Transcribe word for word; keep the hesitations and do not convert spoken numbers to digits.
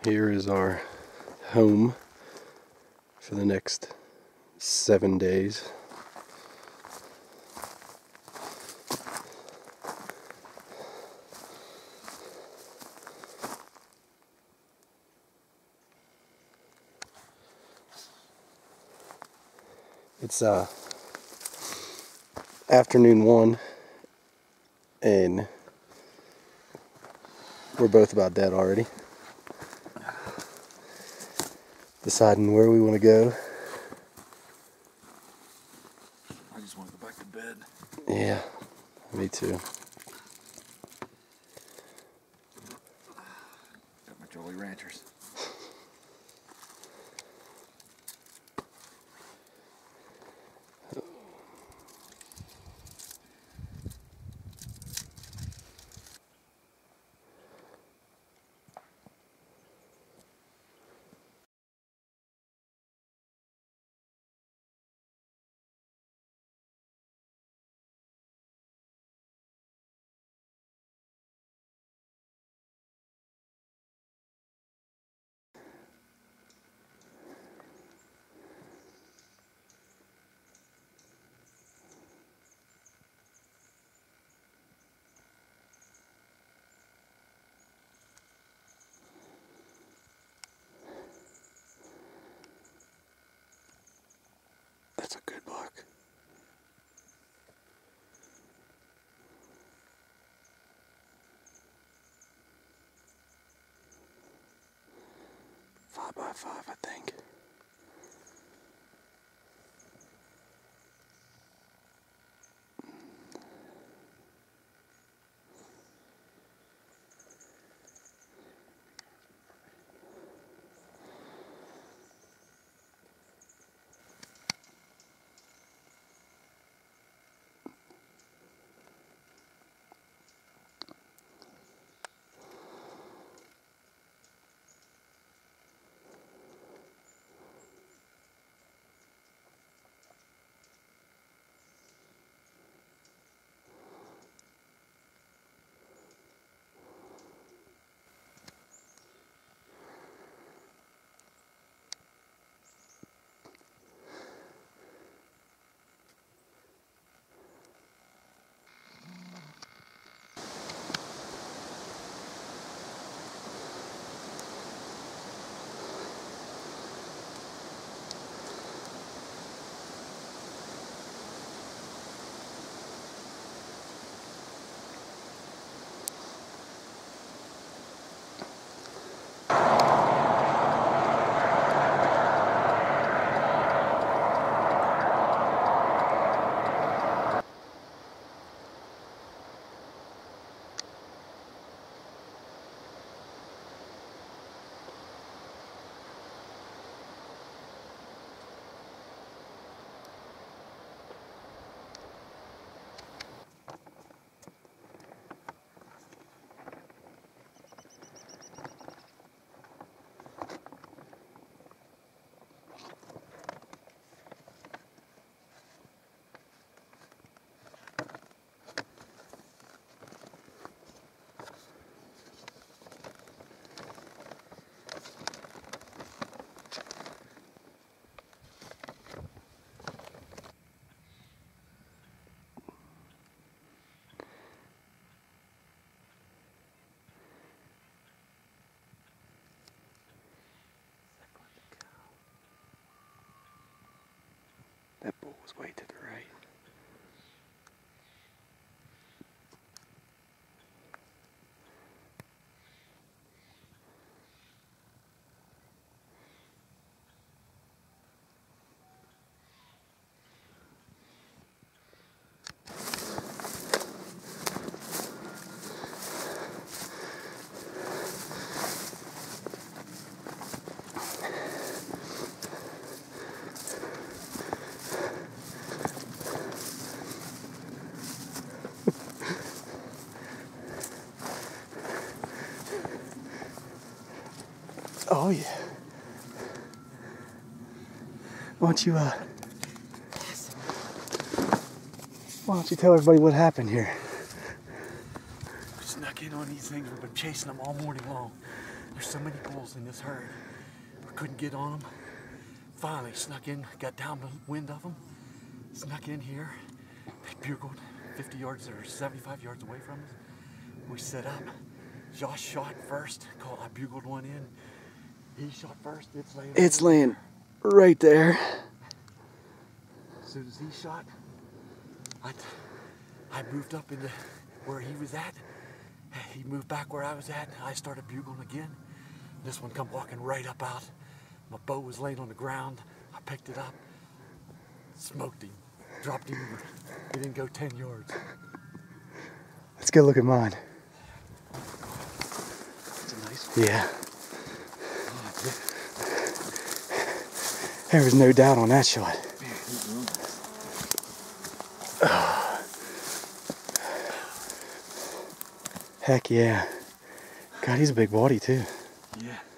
Here is our home for the next seven days. It's uh, afternoon one, and we're both about dead already. Deciding where we want to go. I just want to go back to bed. Yeah, me too. Got my Jolly Ranchers. That's a good buck. Five by five, I think. That bull was way to the right. Oh yeah. Why don't you uh why don't you tell everybody what happened here? We snuck in on these things. We've been chasing them all morning long. There's so many bulls in this herd. We couldn't get on them. Finally snuck in, got downwind of them, snuck in here. They bugled fifty yards or seventy-five yards away from us. We set up. Josh shot first. Call, I bugled one in. He shot first. It's laying. It's over laying there. right there. As soon as he shot, I, I moved up into where he was at. He moved back where I was at. I started bugling again. This one come walking right up out. My bow was laying on the ground. I picked it up, smoked him, dropped him. He didn't go ten yards. Let's go look at mine. It's a nice one. Yeah. Oh, yeah. There was no doubt on that shot. Heck yeah. God, he's a big body too. Yeah.